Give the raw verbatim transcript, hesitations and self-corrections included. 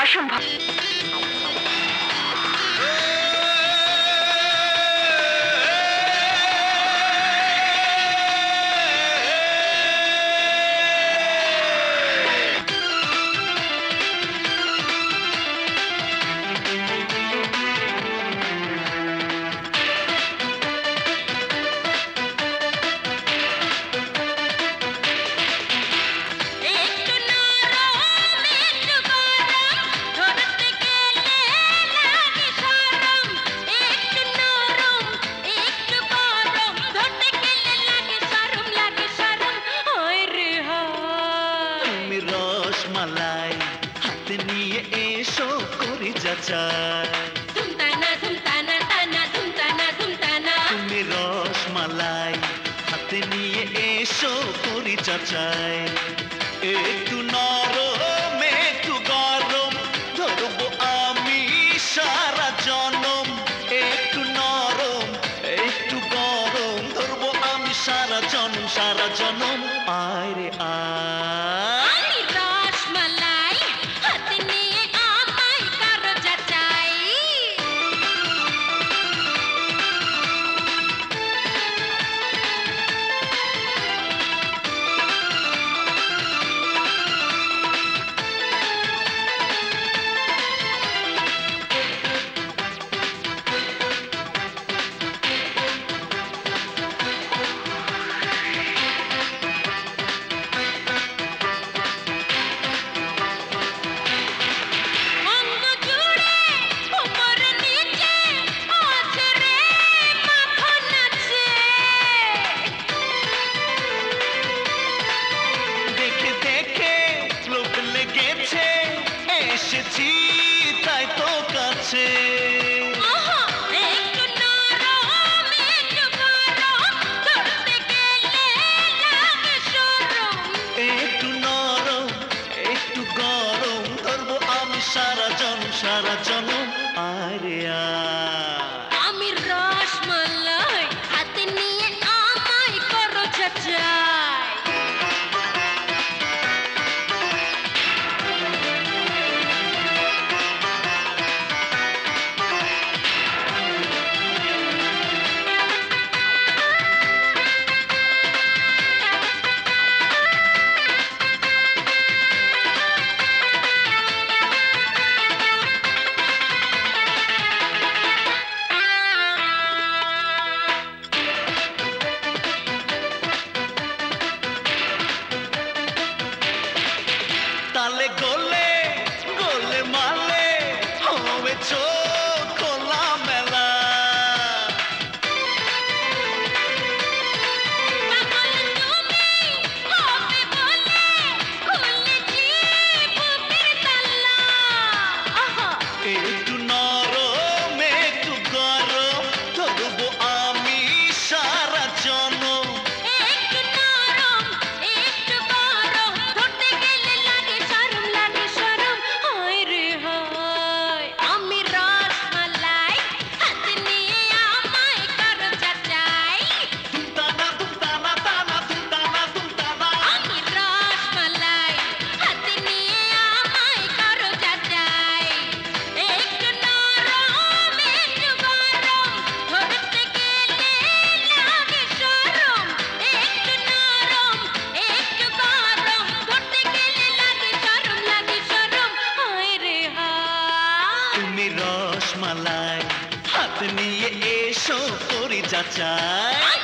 অসম্ভব। তুমি রসমালাই হাতে নিয়ে এসো করি যাচাই একটু নরম একটু গরম ধরবো আমি সারা জনম একটু নরম একটু গরম ধরবো আমি সারা জনম সারা জনম আয় রে আয় তাই তো কাছে একটু নরম একটু গরম ধরবো আমি সারা জনম সারা জনম আরে আমি রসমালাই হাতে নিয়ে আমায় করো যাচাই তালে গোলে গোলে মালে হবে চোখ খোলা মেলা একটু নরম একটু গরম ধরবো আমি সারা জনম রসমালাই হাত নিয়ে এসো করি যাচাই